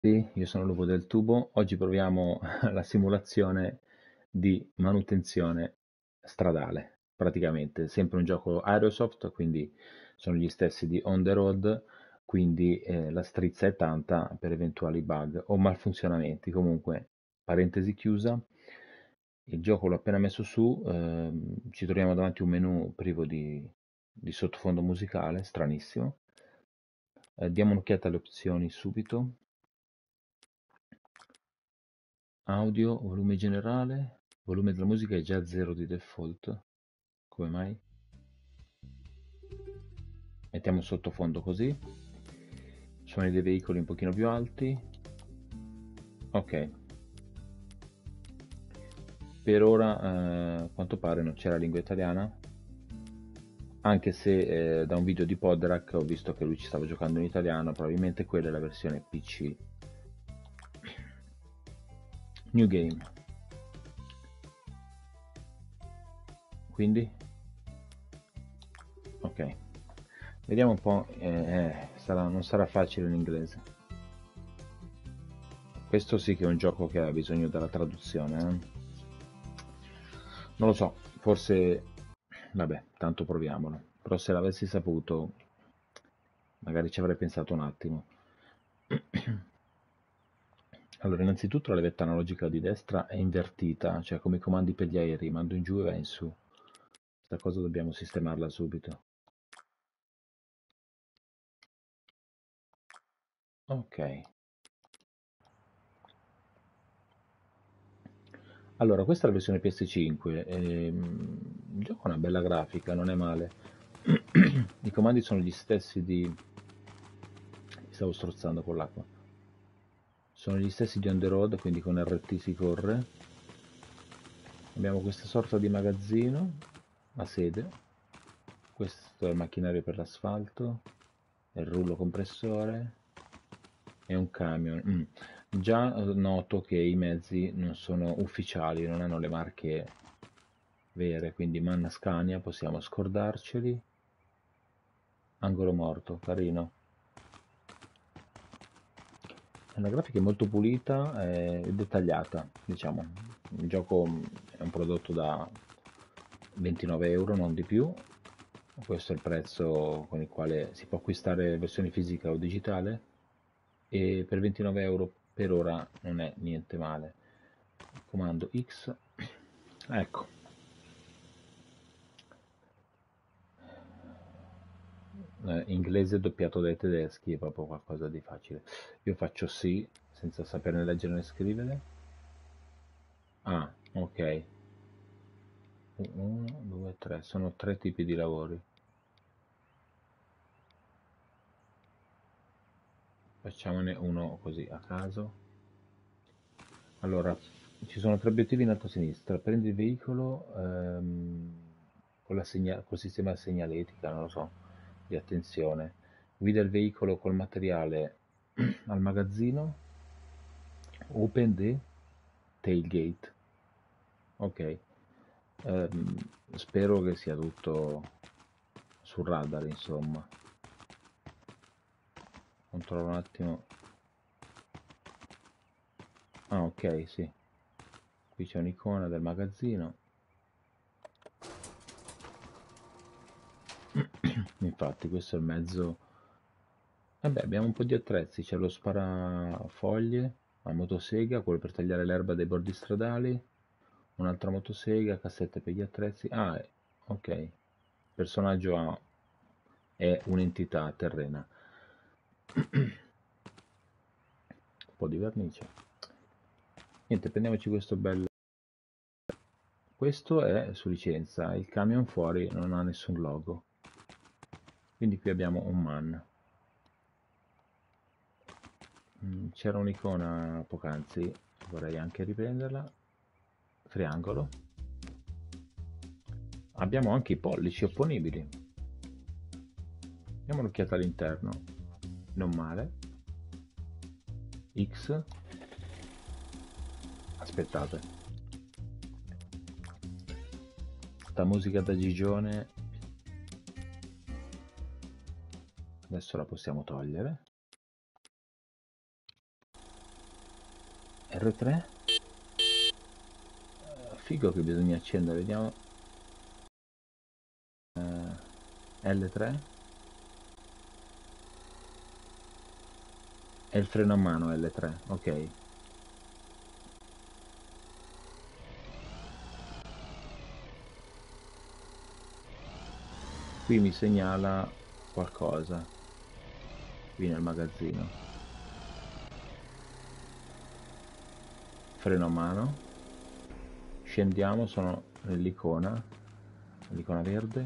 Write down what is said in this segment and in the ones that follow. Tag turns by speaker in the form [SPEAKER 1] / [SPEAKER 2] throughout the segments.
[SPEAKER 1] Sì, io sono Lupo del Tubo. Oggi proviamo la simulazione di manutenzione stradale, praticamente sempre un gioco Aerosoft, quindi sono gli stessi di On the Road, quindi la strizza è tanta per eventuali bug o malfunzionamenti. Comunque, parentesi chiusa, il gioco l'ho appena messo su, ci troviamo davanti a un menu privo di sottofondo musicale, stranissimo. Diamo un'occhiata alle opzioni subito. Audio, volume generale, volume della musica è già 0 di default. Come mai? Mettiamo sottofondo così. Suoni dei veicoli un pochino più alti. Ok, per ora a quanto pare non c'è la lingua italiana, anche se da un video di Podrak ho visto che lui ci stava giocando in italiano, probabilmente quella è la versione PC. New game, quindi ok. Vediamo un po', non sarà facile l'inglese. Questo sì che è un gioco che ha bisogno della traduzione, eh. Non lo so, forse, vabbè, tanto proviamolo. Però se l'avessi saputo, magari ci avrei pensato un attimo. Allora, innanzitutto la levetta analogica di destra è invertita, cioè come i comandi per gli aerei, mando in giù e va in su. Questa cosa dobbiamo sistemarla subito. Ok. Allora, questa è la versione PS5. Il gioco ha una bella grafica, non è male. I comandi sono gli stessi di... Mi stavo strozzando con l'acqua. Sono gli stessi di On the Road, quindi con RT si corre. Abbiamo questa sorta di magazzino a sede. Questo è il macchinario per l'asfalto, il rullo compressore e un camion. Già noto che i mezzi non sono ufficiali, non hanno le marche vere, quindi Manna Scania possiamo scordarceli. Angolo morto, carino. La grafica è molto pulita e dettagliata, diciamo. Il gioco è un prodotto da 29 euro, non di più. Questo è il prezzo con il quale si può acquistare versione fisica o digitale e per 29 euro per ora non è niente male. Comando X, ecco, inglese doppiato dai tedeschi è proprio qualcosa di facile. Io faccio sì, senza saperne leggere né scrivere. Ah, ok. 1, 2, 3, sono tre tipi di lavori. Facciamone uno così a caso. Allora, ci sono tre obiettivi in alto a sinistra. Prendi il veicolo con col sistema segnaletica, non lo so, di attenzione. Guida il veicolo col materiale al magazzino. Open the tailgate. Ok. Ehm, spero che sia tutto sul radar, insomma. Controllo un attimo. Ah, ok, sì. Qui c'è un'icona del magazzino. Infatti, questo è il mezzo. Vabbè, abbiamo un po' di attrezzi. C'è lo sparafoglie, la motosega, quello per tagliare l'erba dai bordi stradali, un'altra motosega, cassette per gli attrezzi. Ah, ok. Il personaggio è un'entità terrena. Un po' di vernice. Niente, prendiamoci questo bel... Questo è su licenza, il camion fuori non ha nessun logo. Quindi qui abbiamo un man. C'era un'icona poc'anzi, vorrei anche riprenderla. Triangolo. Abbiamo anche i pollici opponibili. Diamo un'occhiata all'interno. Non male. X. Aspettate. Sta musica da Gigione adesso la possiamo togliere. R3? Figo che bisogna accendere, vediamo. L3? È il freno a mano L3, ok. Qui mi segnala qualcosa, qui nel magazzino. Freno a mano. Scendiamo, sono nell'icona, l'icona verde.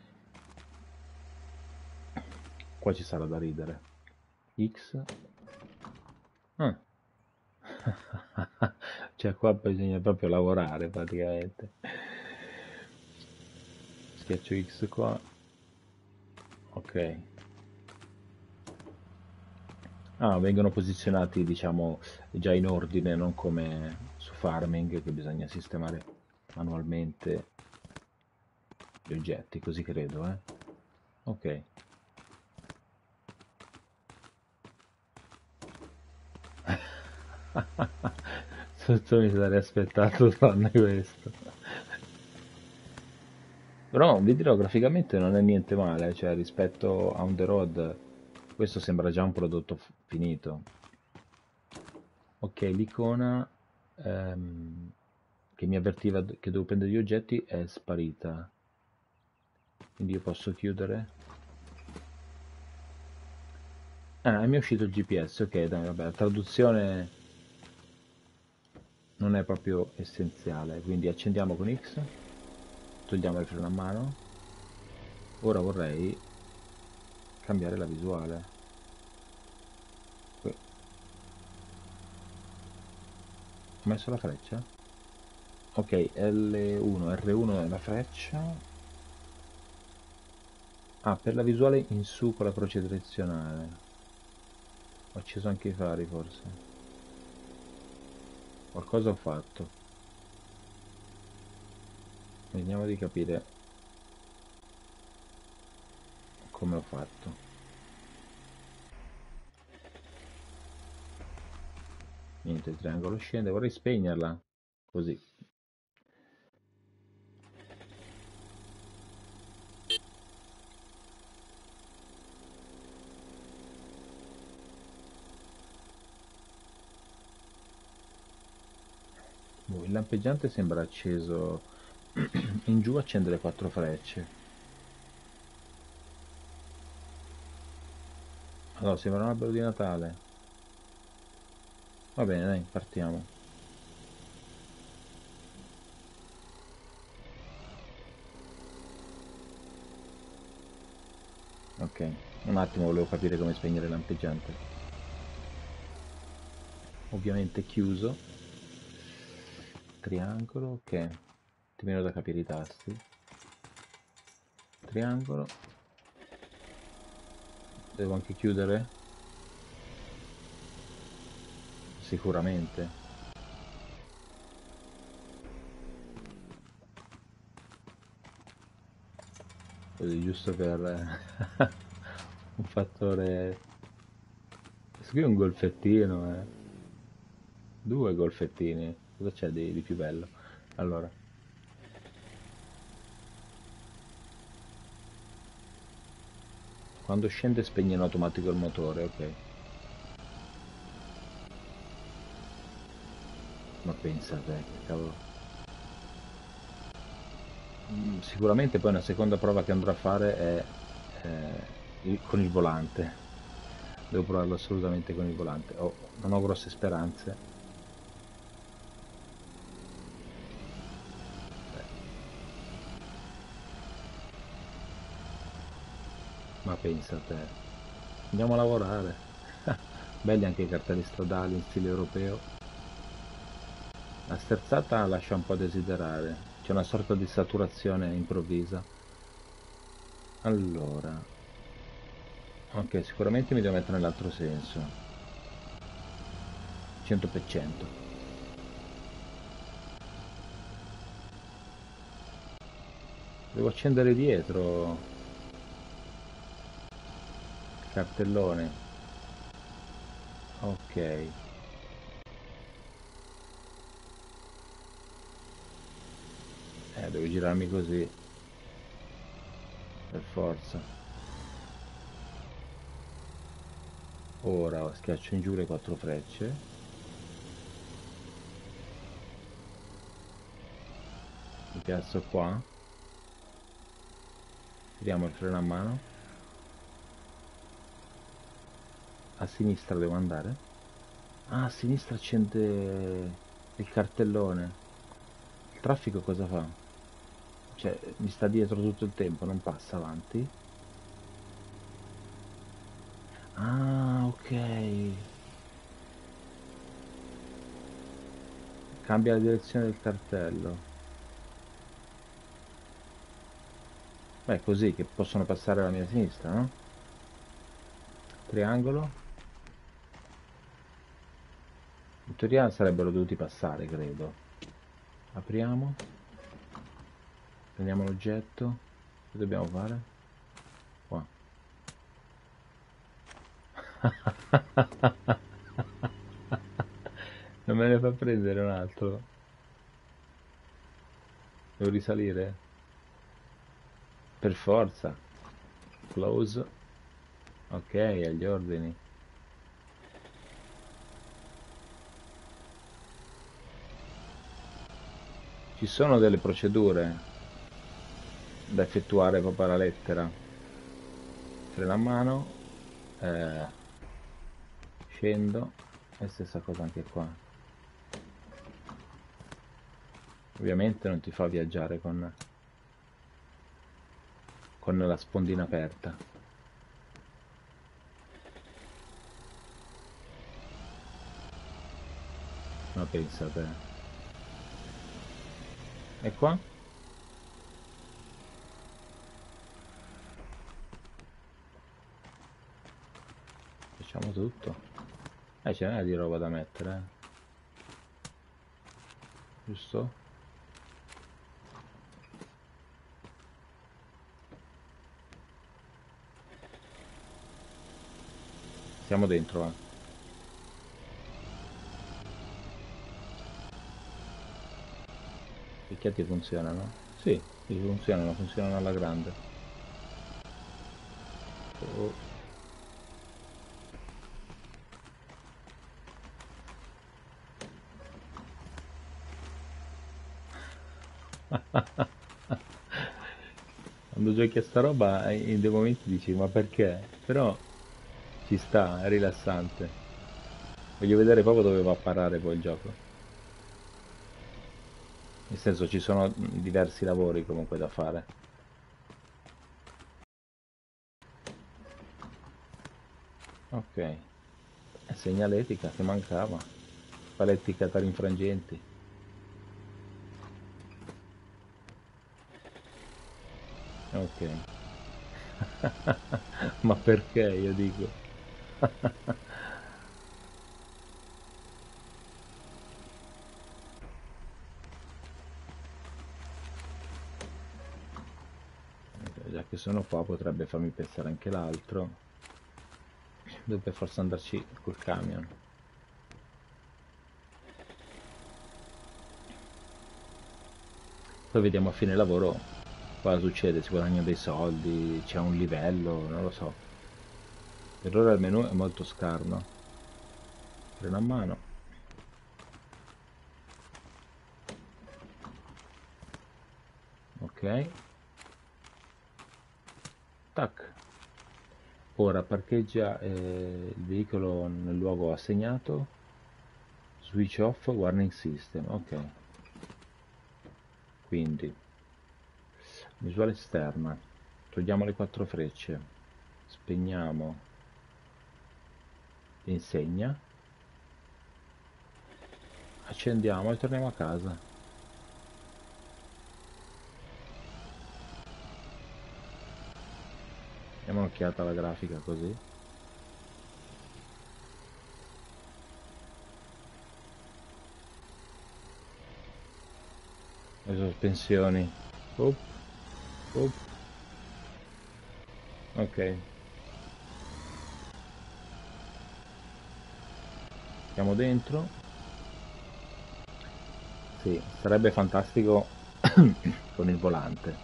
[SPEAKER 1] Qua ci sarà da ridere. X. Ah. Cioè qua bisogna proprio lavorare praticamente. Schiaccio X qua. Ok. Ah, vengono posizionati, diciamo, già in ordine, non come su Farming che bisogna sistemare manualmente gli oggetti, così credo, eh. Ok. Tutto mi sarei aspettato tranne questo. Però vi dirò, graficamente non è niente male, cioè rispetto a On The Road questo sembra già un prodotto finito. Ok, l'icona che mi avvertiva che devo prendere gli oggetti è sparita. Quindi io posso chiudere. Ah, mi è uscito il GPS, ok, dai, vabbè, la traduzione non è proprio essenziale, quindi accendiamo con X, togliamo il freno a mano. Ora vorrei cambiare la visuale. Ho messo la freccia? Ok, L1, R1 è la freccia. Ah, per la visuale in su con la croce direzionale. Ho acceso anche i fari forse. Qualcosa ho fatto. Vediamo di capire come ho fatto. Niente, il triangolo scende, vorrei spegnerla. Così. Boh, il lampeggiante sembra acceso. In giù accende le quattro frecce. Allora, sembra un albero di Natale. Va bene, dai, partiamo. Ok, un attimo volevo capire come spegnere il lampeggiante. Ovviamente chiuso. Triangolo, ok. Ti meno da capire i tasti. Triangolo. Devo anche chiudere? Sicuramente. Così, giusto per un fattore. Questo qui è un golfettino, eh. Due golfettini. Cosa c'è di più bello? Allora, quando scende spegne in automatico il motore, ok. Ma pensa a te, che cavolo. Sicuramente poi una seconda prova che andrò a fare è con il volante. Devo provarlo assolutamente con il volante. Non ho grosse speranze. Ma pensa a te. Andiamo a lavorare. Belli anche i cartelli stradali in stile europeo. La sterzata lascia un po' a desiderare. C'è una sorta di saturazione improvvisa. Allora, ok, sicuramente mi devo mettere nell'altro senso. 100%. Devo accendere dietro il cartellone. Ok. devo girarmi così, per forza. Ora schiaccio in giù le 4 frecce. Mi piazzo qua. Tiriamo il freno a mano. A sinistra devo andare? Ah, a sinistra accende il cartellone. Il traffico cosa fa? Cioè, mi sta dietro tutto il tempo, non passa avanti? Ah, ok. Cambia la direzione del cartello. Beh, è così che possono passare alla mia sinistra, no? Triangolo. In teoria sarebbero dovuti passare, credo. Apriamo. Prendiamo l'oggetto. Che dobbiamo fare? Qua. Non me ne fa prendere un altro. Devo risalire? Per forza. Close. Ok, agli ordini. Ci sono delle procedure da effettuare proprio alla lettera. Freno a mano. eh, Scendo. E stessa cosa anche qua. Ovviamente non ti fa viaggiare con la spondina aperta. Ma pensate. E qua? Facciamo tutto. Ce n'è di roba da mettere, giusto? Siamo dentro, va. I picchietti funzionano? Sì, sì, funzionano alla grande. Oh. Quando giochi a sta roba in dei momenti dici ma perché? Però ci sta, è rilassante. Voglio vedere proprio dove va a parare poi il gioco. Nel senso ci sono diversi lavori comunque da fare. Ok, segnaletica che mancava. Paletti catarinfrangenti. Ok. Ma perché io dico? Già che sono qua potrebbe farmi pensare anche l'altro. Dovrebbe forse andarci col camion. Poi vediamo a fine lavoro cosa succede, si guadagnano dei soldi, c'è un livello, non lo so. Per ora il menu è molto scarno. Freno a mano. Ok. Tac. Ora parcheggia il veicolo nel luogo assegnato. Switch off warning system. Ok. Quindi visuale esterna. Togliamo le 4 frecce. Spegniamo l'insegna. Accendiamo e torniamo a casa. Diamo un'occhiata alla grafica così. Le sospensioni. Up, up. Ok. Siamo dentro. Sì, sarebbe fantastico con il volante.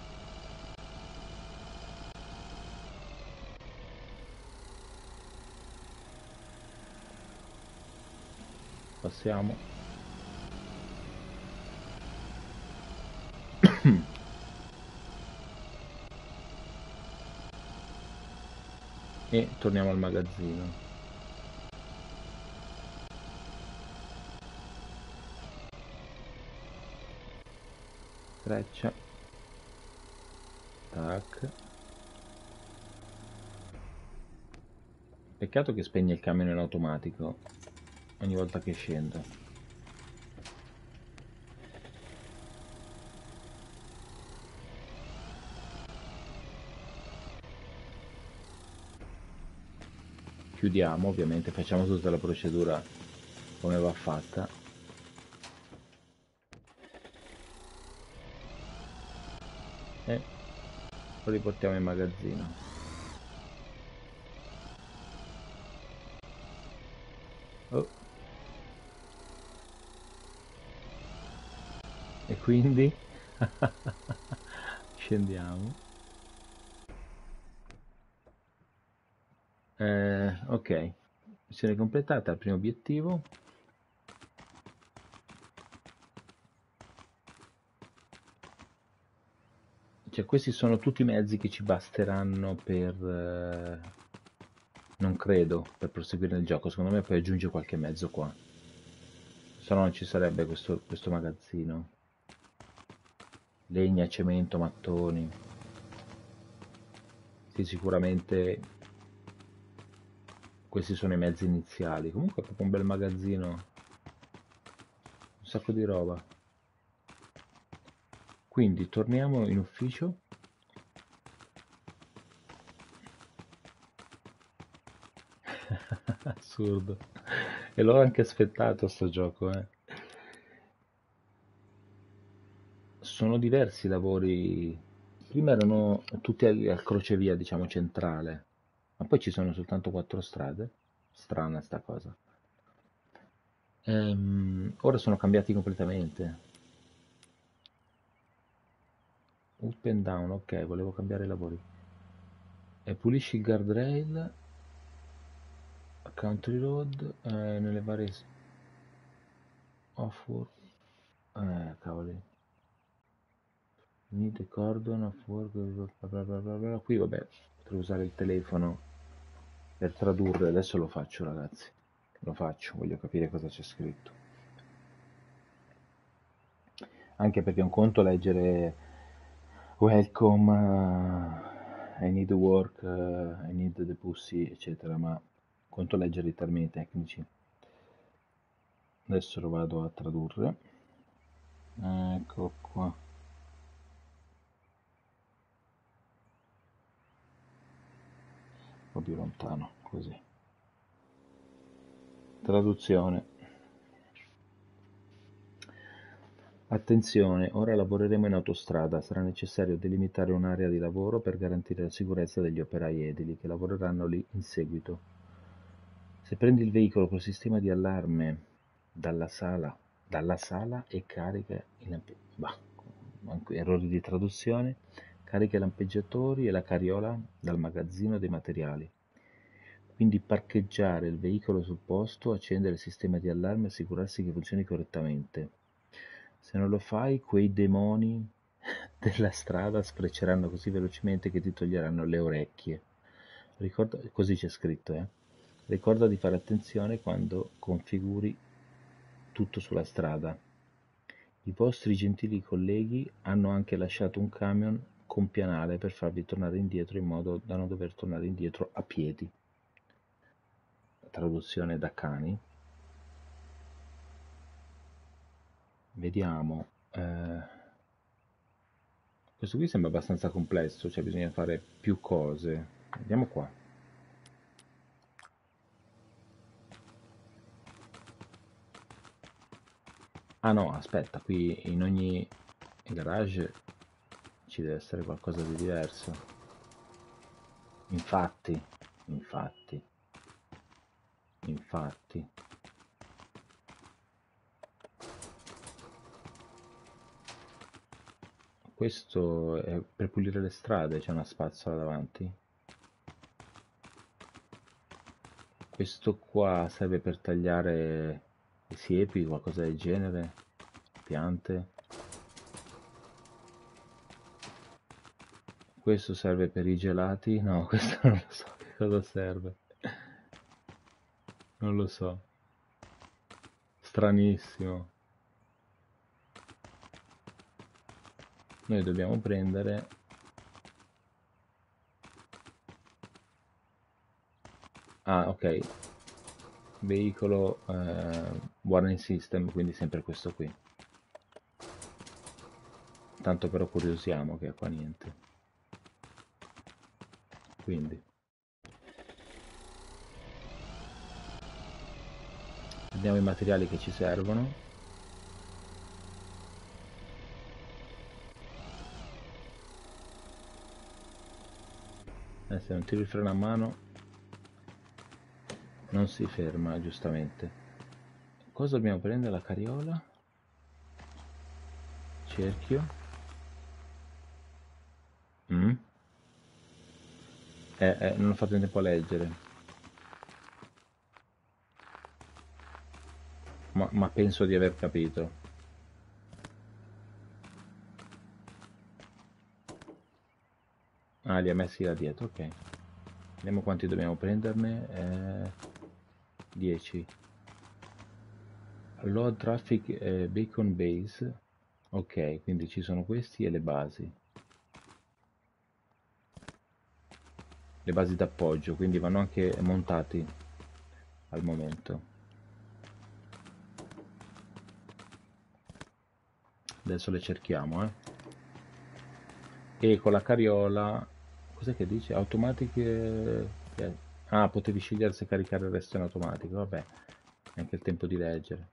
[SPEAKER 1] Passiamo. E torniamo al magazzino. Freccia. Tac. Peccato che spegne il camion in automatico ogni volta che scendo. Chiudiamo, ovviamente, facciamo tutta la procedura come va fatta. E lo riportiamo in magazzino. Oh. E quindi scendiamo. Ok, missione completata, il primo obiettivo. Cioè, questi sono tutti i mezzi che ci basteranno per, non credo, per proseguire nel gioco. Secondo me poi aggiunge qualche mezzo qua. Se no non ci sarebbe questo magazzino. Legna, cemento, mattoni. Sì, sicuramente questi sono i mezzi iniziali. Comunque è proprio un bel magazzino. Un sacco di roba. Quindi torniamo in ufficio. Assurdo. E l'ho anche aspettato sto gioco, eh. Sono diversi i lavori. Prima erano tutti al crocevia, diciamo, centrale, ma poi ci sono soltanto 4 strade. Strana sta cosa. Ora sono cambiati completamente. Up and down, ok, volevo cambiare i lavori. E pulisci il guardrail, country road, nelle varie off-work. Cavoli. Need a cordon of work, bla bla bla bla bla. Qui vabbè, potrei usare il telefono per tradurre, adesso lo faccio ragazzi, lo faccio, voglio capire cosa c'è scritto. Anche perché un conto leggere welcome, I need work, I need the pussy, eccetera, ma un conto leggere i termini tecnici. Adesso lo vado a tradurre. Ecco qua. Un po' più lontano, così. Traduzione. Attenzione, ora lavoreremo in autostrada, sarà necessario delimitare un'area di lavoro per garantire la sicurezza degli operai edili che lavoreranno lì in seguito. Se prendi il veicolo col sistema di allarme dalla sala e carica errori di traduzione, carica i lampeggiatori e la carriola dal magazzino dei materiali. Quindi parcheggiare il veicolo sul posto, accendere il sistema di allarme e assicurarsi che funzioni correttamente. Se non lo fai, quei demoni della strada sfrecceranno così velocemente che ti toglieranno le orecchie. Così c'è scritto, eh. Ricorda di fare attenzione quando configuri tutto sulla strada. I vostri gentili colleghi hanno anche lasciato un camion con pianale per farvi tornare indietro in modo da non dover tornare indietro a piedi. Traduzione da cani. Vediamo. Questo qui sembra abbastanza complesso, cioè bisogna fare più cose. Vediamo qua. Ah no, aspetta, qui in ogni garage ci deve essere qualcosa di diverso. Infatti, infatti, infatti. questo è per pulire le strade, c'è una spazzola davanti. Questo qua serve per tagliare i siepi, qualcosa del genere, piante. Questo serve per i gelati? No, questo non lo so che cosa serve. Non lo so. Stranissimo. Noi dobbiamo prendere... Ah, ok. Veicolo warning system, quindi sempre questo qui. Tanto però curiosiamo che è qua niente. Quindi prendiamo i materiali che ci servono. Se non tiro il freno a mano non si ferma, giustamente. Cosa dobbiamo prendere? La carriola? Cerchio. Mm? Non ho fatto in tempo a leggere. Ma penso di aver capito. Ah, li ha messi là dietro, ok. Vediamo quanti dobbiamo prenderne. 10. Load traffic beacon base. Ok, quindi ci sono questi e le basi. Le basi d'appoggio, quindi vanno anche montati al momento. Adesso le cerchiamo, E con la carriola... Cos'è che dice? Automatic... Ah, potevi scegliere se caricare il resto in automatico, vabbè. Neanche il tempo di leggere.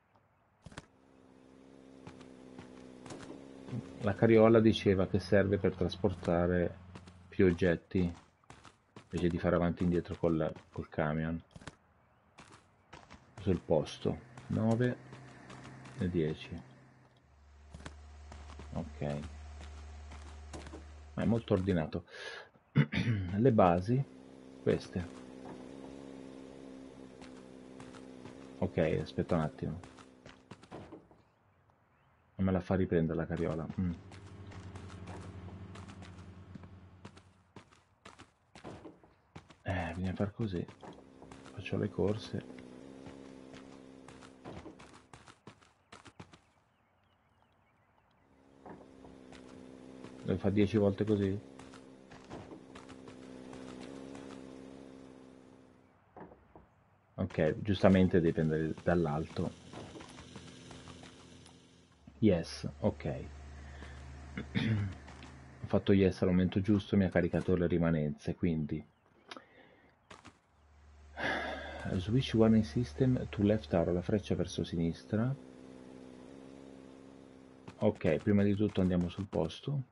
[SPEAKER 1] La carriola diceva che serve per trasportare più oggetti invece di fare avanti e indietro col camion. Sul posto 9 e 10. Ok, ma è molto ordinato. Le basi, queste. Ok, aspetta un attimo. Non me la fa riprendere la carriola. Bisogna far così. Faccio le corse. Devo fare 10 volte così? Ok, giustamente dipende dall'alto. Yes, ok. Ho fatto yes al momento giusto, mi ha caricato le rimanenze, quindi switch warning system to left arrow, la freccia verso sinistra. Ok, prima di tutto andiamo sul posto.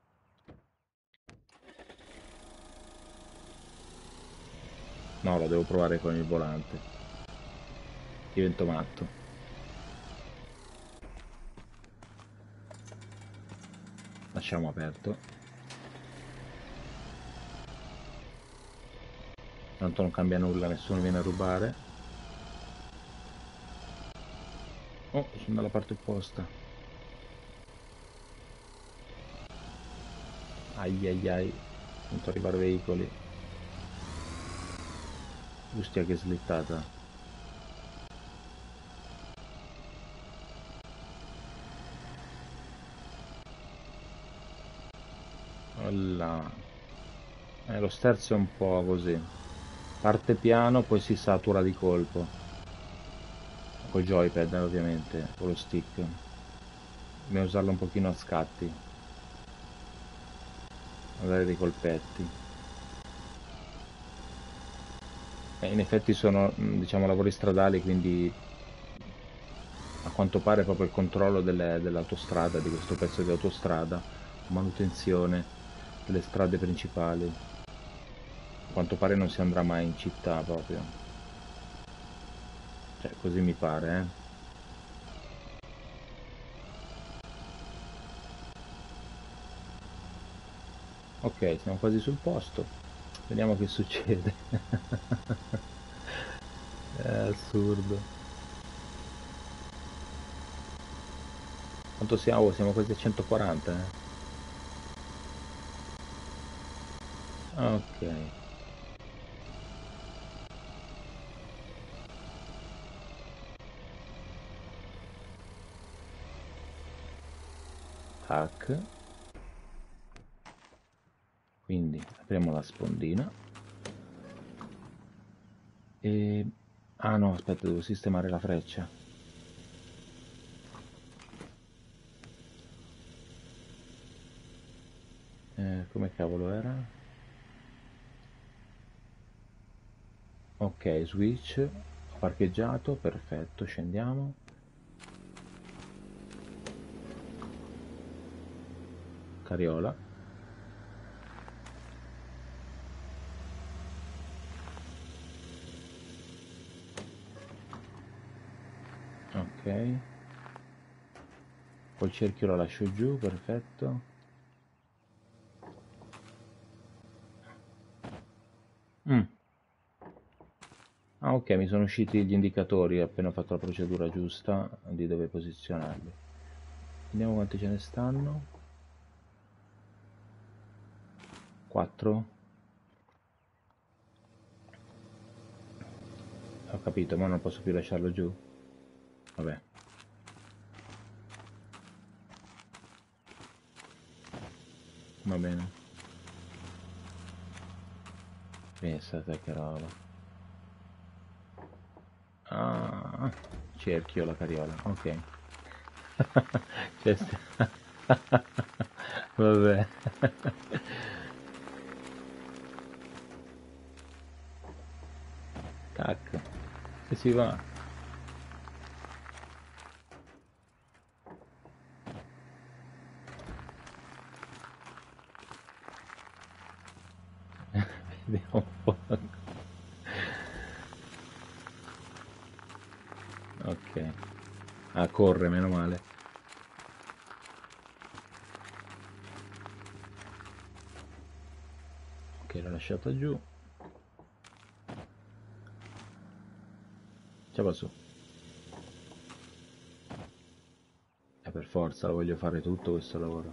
[SPEAKER 1] No, lo devo provare con il volante. Divento matto. Lasciamo aperto. Tanto non cambia nulla, nessuno viene a rubare. Oh, sono dalla parte opposta. Ai ai ai. Sento arrivare veicoli. Ustia che slittata. Olla. Lo sterzo è un po' così. Parte piano, poi si satura di colpo. Col joypad, ovviamente, con lo stick. Dobbiamo usarlo un pochino a scatti. A dare dei colpetti. In effetti sono, diciamo, lavori stradali, quindi a quanto pare proprio il controllo dell'autostrada, di questo pezzo di autostrada, manutenzione delle strade principali. A quanto pare non si andrà mai in città proprio. Cioè, così mi pare, Ok, siamo quasi sul posto. Vediamo che succede. È assurdo. Quanto siamo? Oh, siamo quasi a 140, eh. Ok. Tac. Quindi apriamo la spondina. E... Ah no, aspetta, devo sistemare la freccia. Come cavolo era? Ok, switch. Ho parcheggiato, perfetto, scendiamo. Carriola. Ok. Col cerchio la lascio giù, perfetto. Mm. Ah ok, mi sono usciti gli indicatori appena ho fatto la procedura giusta di dove posizionarli. Vediamo quanti ce ne stanno. 4. Ho capito, ma non posso più lasciarlo giù. Vabbè, va bene. Pensate che roba. Ah, cerchio la carriola, ok. Cioè, vabbè. Tac. E si va. Vediamo un po'. Ok. Ah, corre, meno male. Ok, l'ho lasciata giù. Ce va su. E per forza lo voglio fare tutto questo lavoro.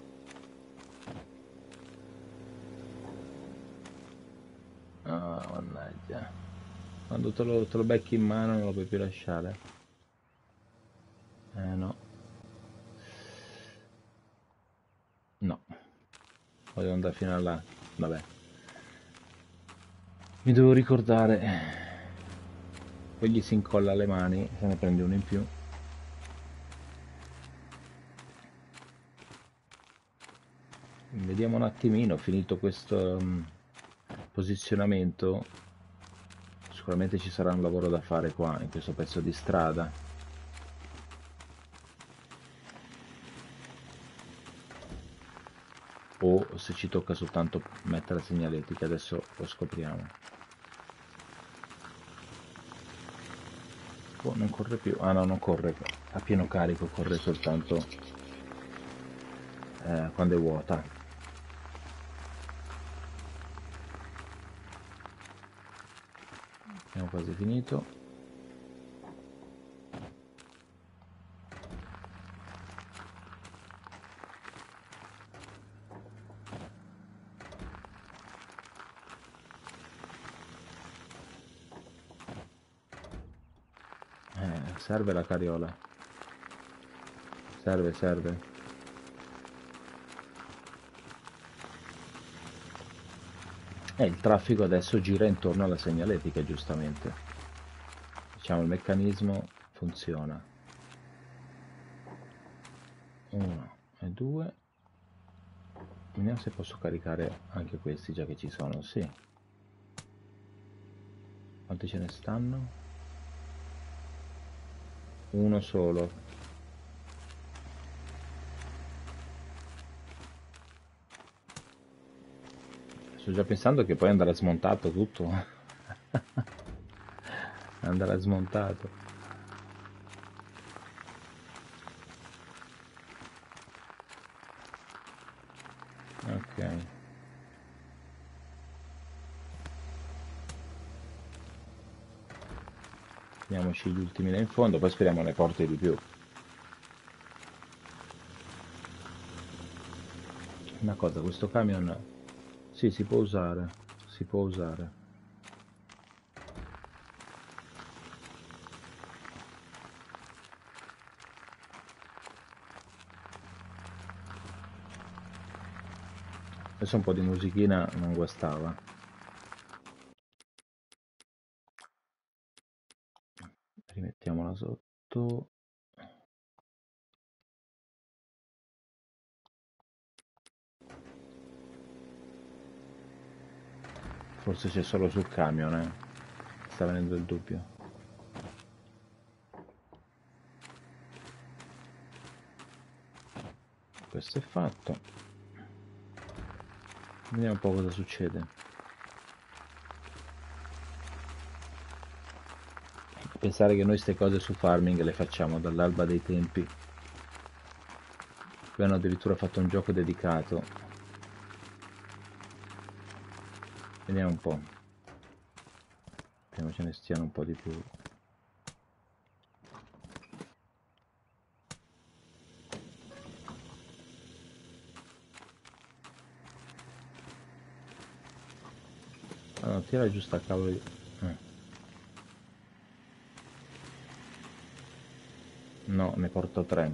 [SPEAKER 1] Ah, mannaggia. Quando te lo becchi in mano non lo puoi più lasciare. No. No. Voglio andare fino a là. Vabbè. Mi devo ricordare. Poi gli si incolla alle mani, se ne prende uno in più. Vediamo un attimino, finito questo posizionamento, sicuramente ci sarà un lavoro da fare qua, in questo pezzo di strada. O se ci tocca soltanto mettere la segnaletica, adesso lo scopriamo. Oh, non corre più. Ah no, non corre a pieno carico, corre soltanto quando è vuota. Abbiamo quasi finito. Serve la carriola. Serve, serve. Il traffico adesso gira intorno alla segnaletica, giustamente. Diciamo, il meccanismo funziona. 1 e 2. Vediamo se posso caricare anche questi, già che ci sono. Sì. Quanti ce ne stanno? Uno solo. Sto già pensando che poi andrà smontato tutto. Andrà smontato. Ok. Teniamoci gli ultimi là in fondo, poi speriamo ne porti di più. Una cosa, questo camion... Sì, si può usare. Si può usare. Adesso un po' di musichina non guastava. Rimettiamola sotto. Forse c'è solo sul camion, eh. Sta venendo il dubbio. Questo è fatto. Vediamo un po' cosa succede. Pensare che noi queste cose su farming le facciamo dall'alba dei tempi. Qui hanno addirittura fatto un gioco dedicato. Vediamo un po'. Speriamo ce ne stiano un po' di più. Allora, tira giù sta cavolo di... No, ne porto 3.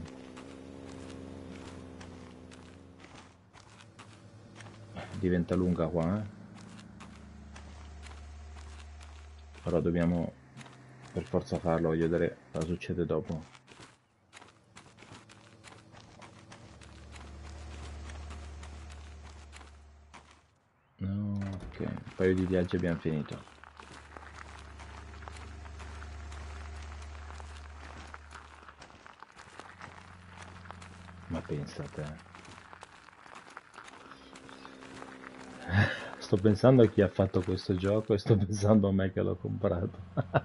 [SPEAKER 1] Diventa lunga qua, eh. Però dobbiamo per forza farlo, voglio vedere cosa succede dopo. No, ok, un paio di viaggi abbiamo finito. Ma pensa a te. Sto pensando a chi ha fatto questo gioco e sto pensando a me che l'ho comprato.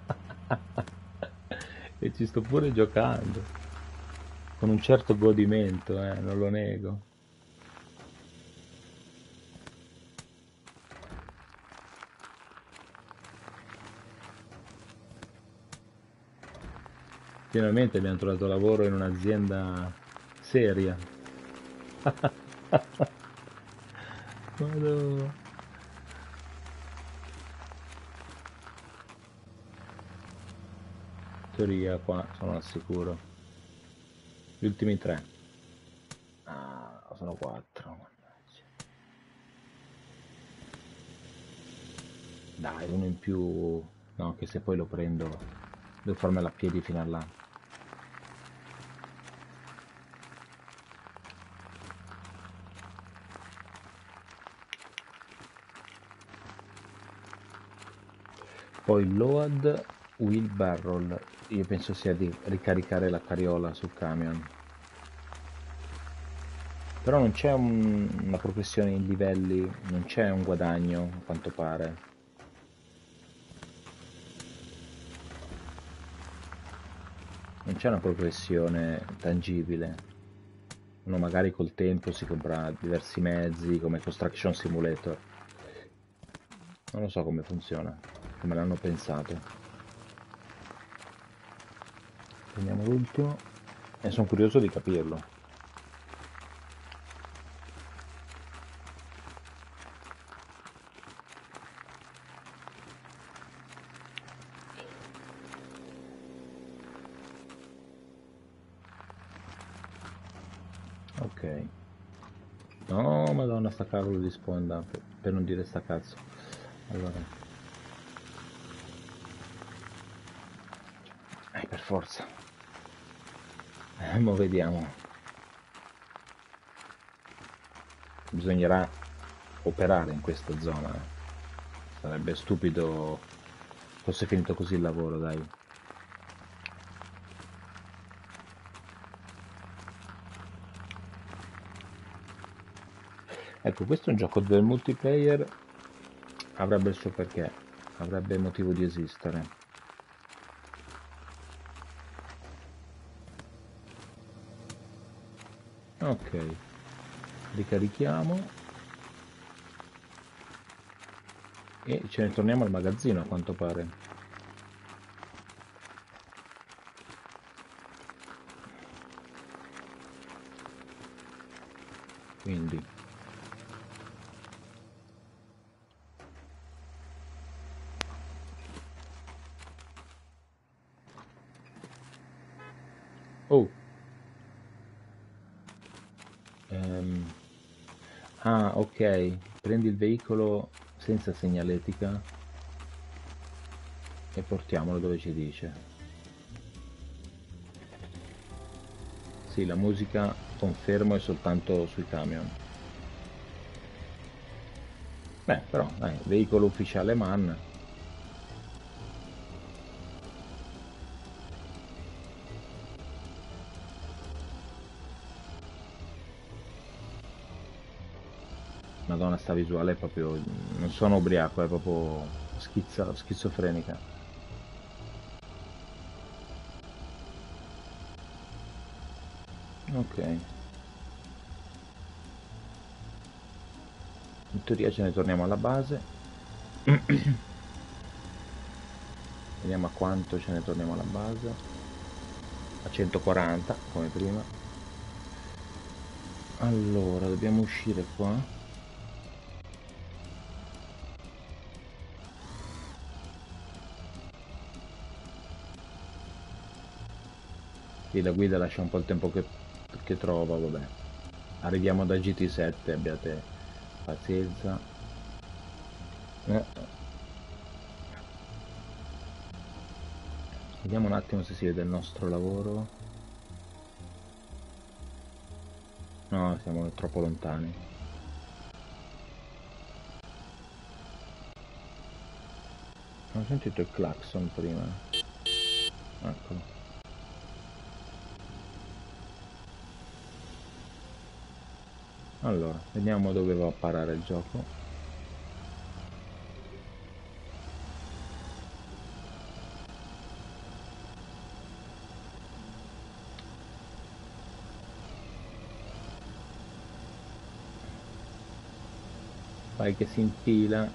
[SPEAKER 1] E ci sto pure giocando. Con un certo godimento, non lo nego. Finalmente abbiamo trovato lavoro in un'azienda seria. Madò. Teoria qua sono al sicuro. Gli ultimi 3. Ah, sono 4. Dai, uno in più. No, che se poi lo prendo devo farmela a piedi fino a là. Poi load wheel barrel. Io penso sia di ricaricare la carriola sul camion. Però non c'è una progressione in livelli, non c'è un guadagno, a quanto pare. Non c'è una progressione tangibile. Uno magari col tempo si compra diversi mezzi come Construction Simulator. Non lo so come funziona, come l'hanno pensato. Prendiamo l'ultimo e sono curioso di capirlo. Ok. No, madonna, sta cavolo di sponda, per non dire sta cazzo. Allora, per forza. Mo vediamo. Bisognerà operare in questa zona. Sarebbe stupido fosse finito così il lavoro, dai. Ecco, questo è un gioco del multiplayer, avrebbe il suo perché, avrebbe motivo di esistere. Ok, ricarichiamo e ce ne torniamo al magazzino a quanto pare. quindi oh ehm, ah, ok, prendi il veicolo senza segnaletica e portiamolo dove ci dice. Sì, la musica, confermo, è soltanto sui camion. Beh, però, dai, veicolo ufficiale MAN. Madonna, sta visuale è proprio... Non sono ubriaco, è proprio schizofrenica. Ok, in teoria ce ne torniamo alla base. Vediamo a quanto ce ne torniamo alla base. A 140, come prima. Allora, dobbiamo uscire qua. Sì, la guida lascia un po' il tempo che trova, vabbè. Arriviamo da GT7, abbiate pazienza. Eh, Vediamo un attimo se si vede il nostro lavoro. No, siamo troppo lontani. Ho sentito il clacson prima. Eccolo. Allora, vediamo dove va a parare il gioco. Vai che si infila.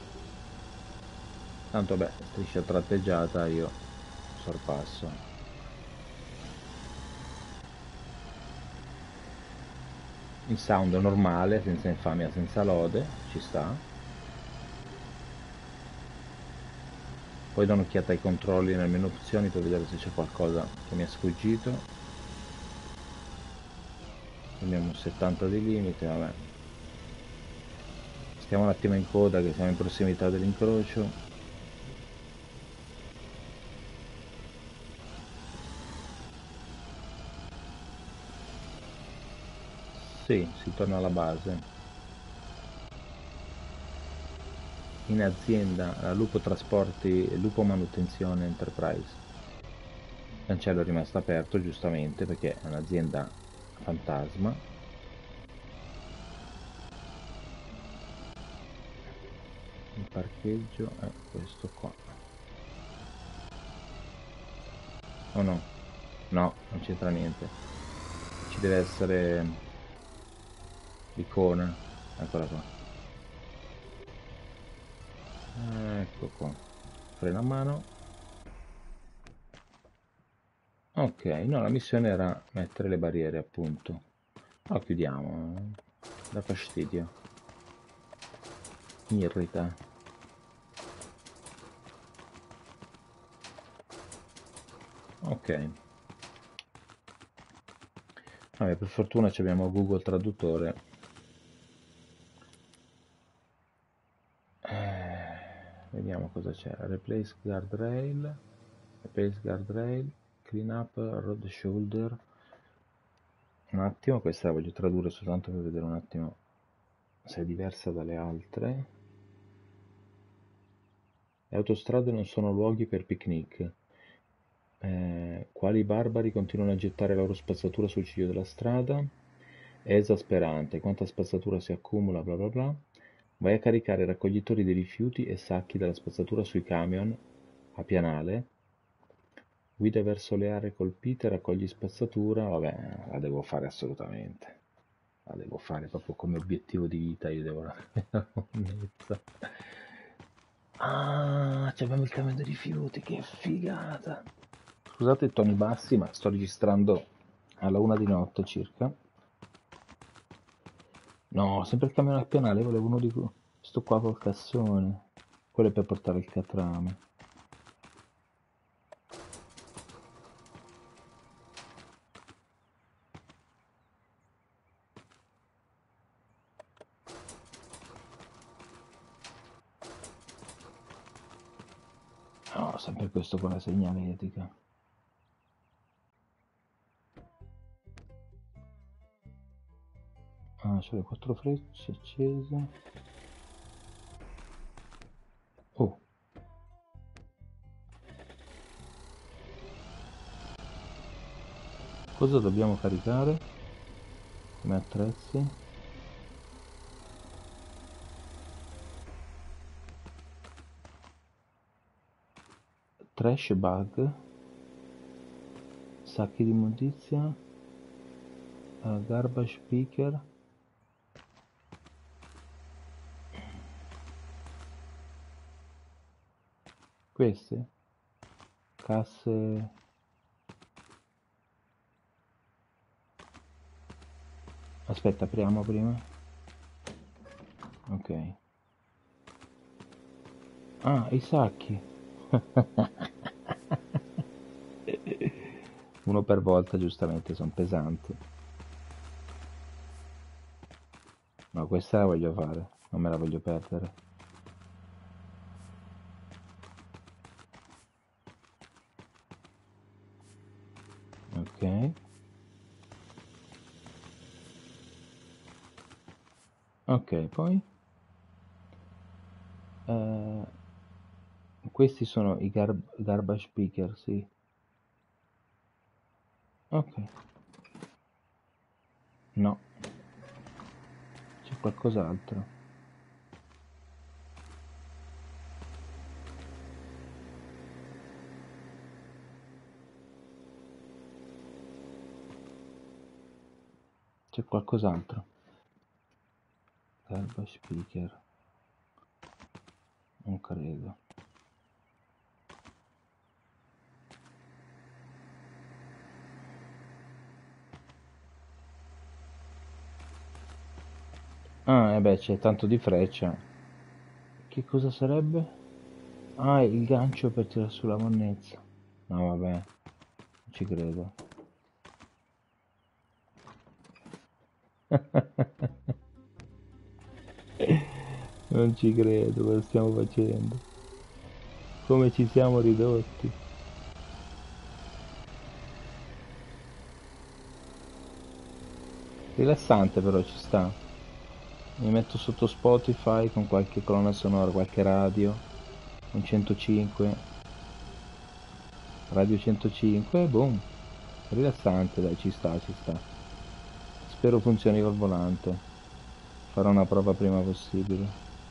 [SPEAKER 1] Tanto beh, striscia tratteggiata io sorpasso. Il sound è normale, senza infamia, senza lode, ci sta. Poi do un'occhiata ai controlli nel menu opzioni per vedere se c'è qualcosa che mi è sfuggito. Abbiamo un 70 di limite, vabbè. Stiamo un attimo in coda che siamo in prossimità dell'incrocio. Sì, si torna alla base. In azienda, Lupo Trasporti, Lupo Manutenzione Enterprise. Il cancello è rimasto aperto giustamente perché è un'azienda fantasma. Il parcheggio è questo qua. Oh no, no, non c'entra niente. Ci deve essere l'icona. Eccola qua. Ecco qua. Freno a mano. Ok, no, la missione era mettere le barriere, appunto. No, chiudiamo. Da fastidio. Mi irrita. Ok. Vabbè, per fortuna abbiamo Google Traduttore. Vediamo cosa c'è. Replace guardrail, clean up road shoulder. Un attimo, questa la voglio tradurre soltanto per vedere un attimo se è diversa dalle altre. Le autostrade non sono luoghi per picnic. Quali barbari continuano a gettare la loro spazzatura sul ciglio della strada? È esasperante, quanta spazzatura si accumula, bla bla bla. Vai a caricare i raccoglitori dei rifiuti e sacchi della spazzatura sui camion a pianale. Guida verso le aree colpite, raccogli spazzatura. Vabbè, la devo fare assolutamente. La devo fare proprio come obiettivo di vita, io devo la monnezza. Ah, abbiamo il camion dei rifiuti, che figata! Scusate i toni bassi, ma sto registrando alla 1 di notte circa. No, sempre il camione al pianale, volevo uno di sto qua col cassone. Quello è per portare il catrame. No, sempre questo con la segnaletica. Ah, c'ho le quattro frecce accese. Oh, cosa dobbiamo caricare come attrezzi? Trash bag, sacchi di immondizia, garbage picker. Queste casse. Aspetta, apriamo prima. Ok. Ah, i sacchi. Uno per volta, giustamente, sono pesanti. No, questa la voglio fare, non me la voglio perdere. Ok. Ok, poi eh, questi sono i garbage picker, sì. Ok. No, c'è qualcos'altro. C'è qualcos'altro. Garbage picker, non credo. Ah, e beh, c'è tanto di freccia. Che cosa sarebbe? Ah, il gancio per tirare sulla monnezza. No, vabbè, non ci credo. Non ci credo, cosa stiamo facendo? Come ci siamo ridotti? Rilassante però ci sta. Mi metto sotto Spotify con qualche colonna sonora, qualche radio, un 105, radio 105, boom. Rilassante, dai, ci sta, ci sta. Spero funzioni col volante. Farò una prova prima possibile.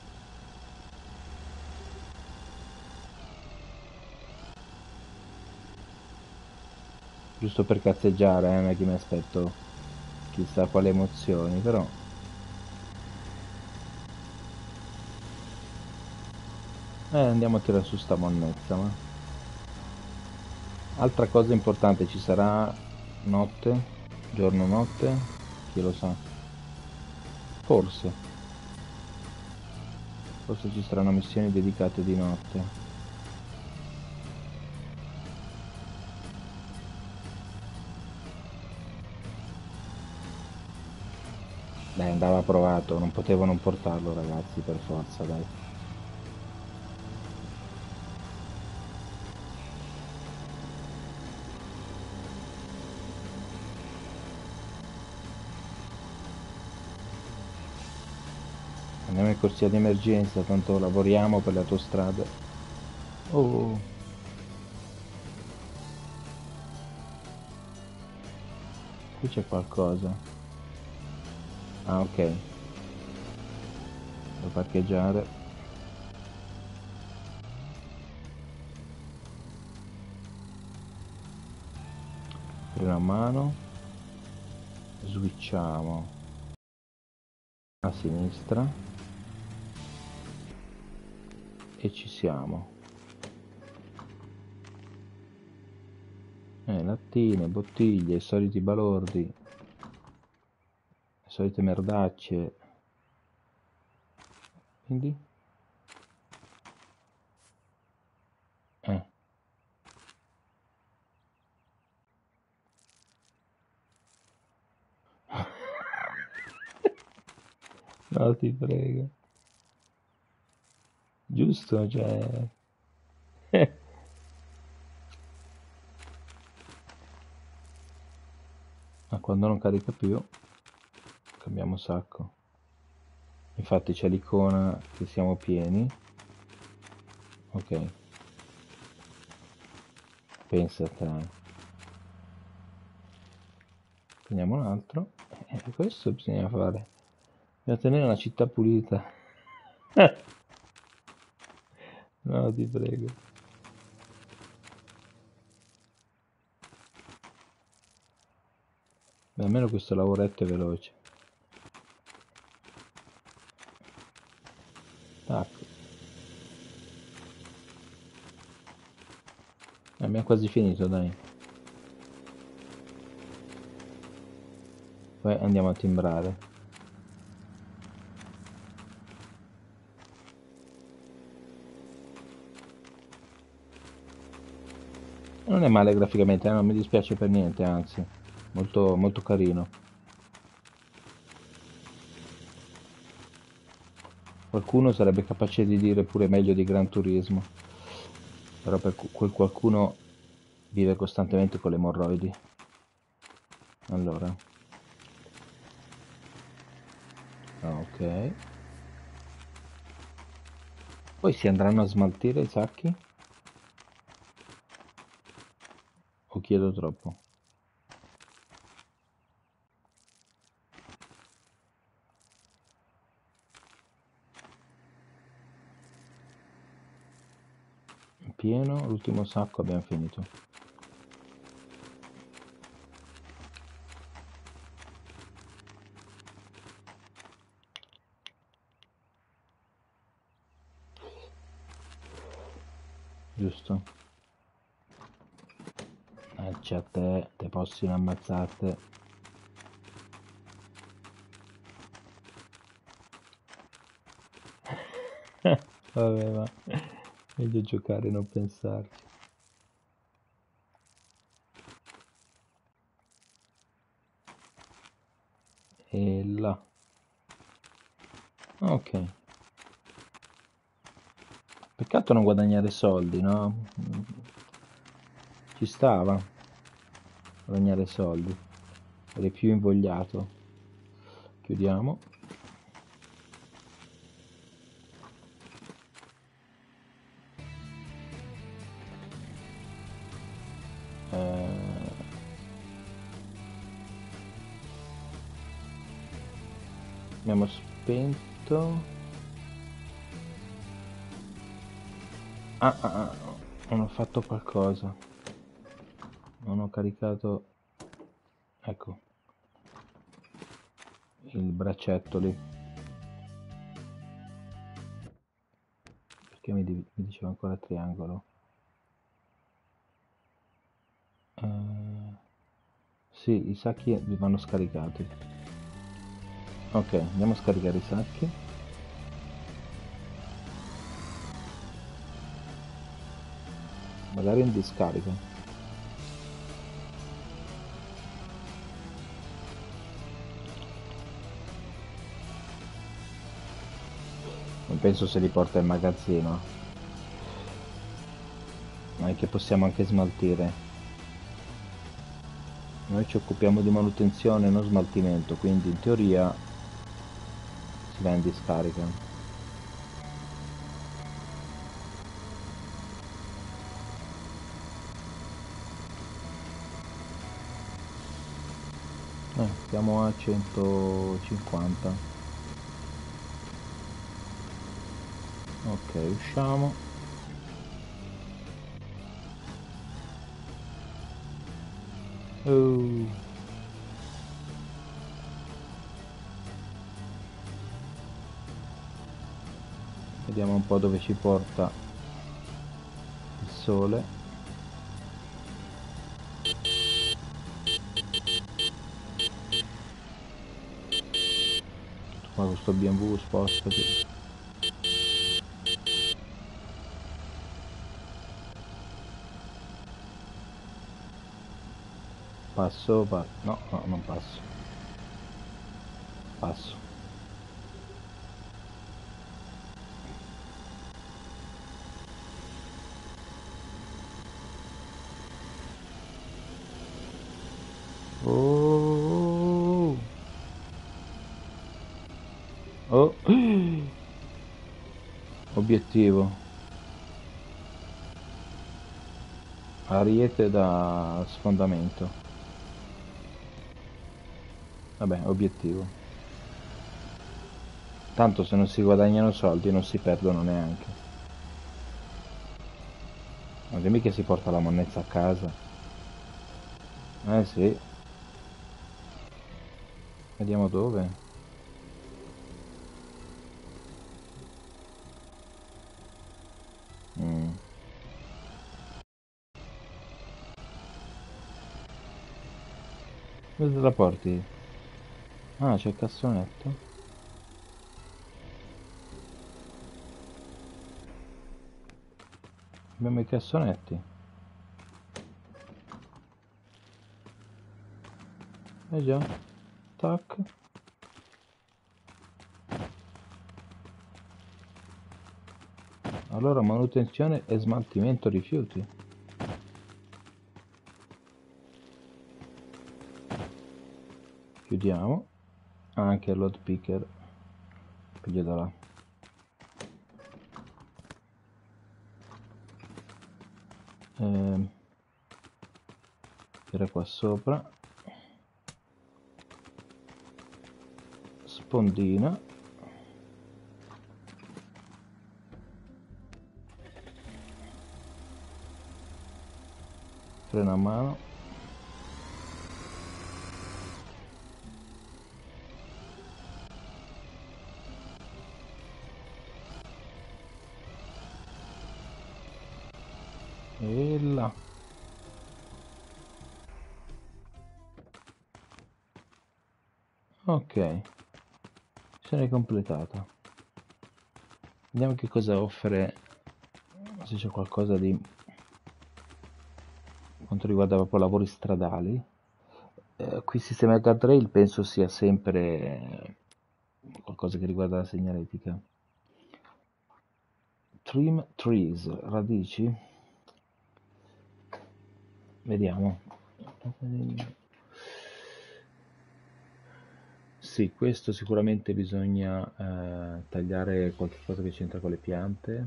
[SPEAKER 1] Giusto per cazzeggiare, non è che mi aspetto chissà quali emozioni, però. Andiamo a tirare su sta monnezza, ma. Altra cosa importante, ci sarà notte, giorno notte, chi lo sa. Forse, forse ci saranno missioni dedicate di notte. Dai, andava provato, non potevo non portarlo ragazzi, per forza, dai. Andiamo in corsia di emergenza, tanto lavoriamo per le autostrade. Oh, qui c'è qualcosa. Ah, ok, devo parcheggiare. Prima mano, switchiamo a sinistra e ci siamo. Lattine, bottiglie, i soliti balordi, le solite merdacce. Quindi? Eh. No, ti prego. Giusto, cioè... Ma quando non carica più, cambiamo sacco. Infatti c'è l'icona che siamo pieni. Ok, pensa a te. Prendiamo un altro. Questo bisogna fare. Bisogna tenere una città pulita. No, ti prego. Beh, almeno questo lavoretto è veloce. Tac. Abbiamo quasi finito, dai. Poi andiamo a timbrare. Non è male graficamente, non mi dispiace per niente, anzi. Molto, molto carino. Qualcuno sarebbe capace di dire pure meglio di Gran Turismo. Però per quel qualcuno vive costantemente con le emorroidi. Allora, ok. Poi si andranno a smaltire i sacchi? O chiedo troppo? Pieno, l'ultimo sacco abbiamo finito. Giusto? C'è a te possono ammazzate. Vabbè, ma meglio giocare e non pensarci. E là. Ok. Peccato non guadagnare soldi, no? Ci stava guadagnare soldi. Eri più invogliato. Chiudiamo. Eh, abbiamo spento. Non ho fatto qualcosa. Non ho caricato. Ecco, il braccetto lì. Perché mi diceva ancora triangolo? Eh, sì, i sacchi vanno scaricati. Ok, andiamo a scaricare i sacchi. Magari in discarica. Non penso se li porta in magazzino. Ma è che possiamo anche smaltire. Noi ci occupiamo di manutenzione, non smaltimento, quindi in teoria si va in discarica. Siamo a 150. Ok, usciamo. Oh. Vediamo un po' dove ci porta il sole. Ma questo BMW spostati. Passo, no, no, non passo. Passo. Oh, oh. Obiettivo. Ariete da sfondamento. Vabbè, obiettivo. Tanto se non si guadagnano soldi non si perdono neanche. Ma dimmi che si porta la monnezza a casa. Eh sì, vediamo dove. Mm. Dove te la porti? Ah, c'è il cassonetto. Abbiamo i cassonetti. Eh già. Tac. Allora manutenzione e smaltimento rifiuti. Chiudiamo. Anche il load picker. Piglio da là. Era qua sopra. Spondina. Freno a mano. E là. Ok. Missione completata. Vediamo che cosa offre. Se c'è qualcosa di quanto riguarda proprio lavori stradali. Qui il sistema guardrail penso sia sempre qualcosa che riguarda la segnaletica. Trim trees, radici. Vediamo. Sì, questo sicuramente bisogna tagliare qualche cosa che c'entra con le piante.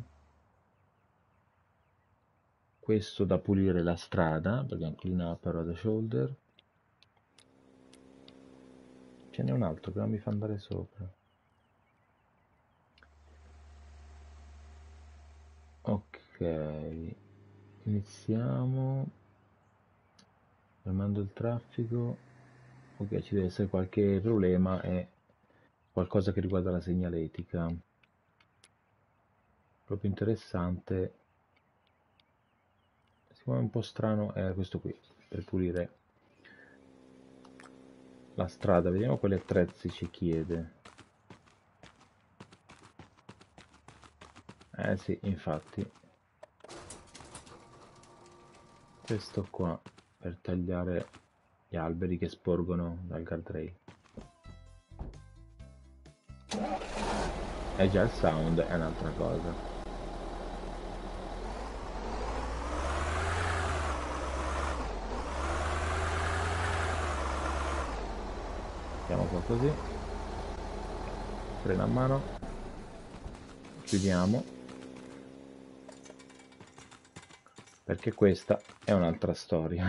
[SPEAKER 1] Questo da pulire la strada, perché è un clean up road and shoulder. Ce n'è un altro che non mi fa andare sopra. Ok, iniziamo. Fermando il traffico. Ok, ci deve essere qualche problema e qualcosa che riguarda la segnaletica. Proprio interessante. Secondo me un po' strano è questo qui, per pulire la strada. Vediamo quali attrezzi ci chiede. Eh sì, infatti. Questo qua per tagliare gli alberi che sporgono dal guardrail. E già il sound è un'altra cosa. Mettiamo qua così. Freno a mano. Chiudiamo. Perché questa è un'altra storia.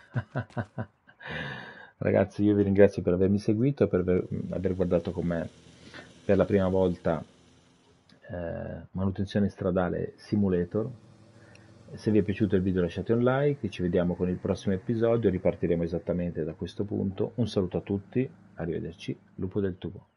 [SPEAKER 1] Ragazzi, io vi ringrazio per avermi seguito e per aver guardato con me per la prima volta manutenzione stradale simulator. Se vi è piaciuto il video lasciate un like, ci vediamo con il prossimo episodio, ripartiremo esattamente da questo punto. Un saluto a tutti, arrivederci, lupo del tubo.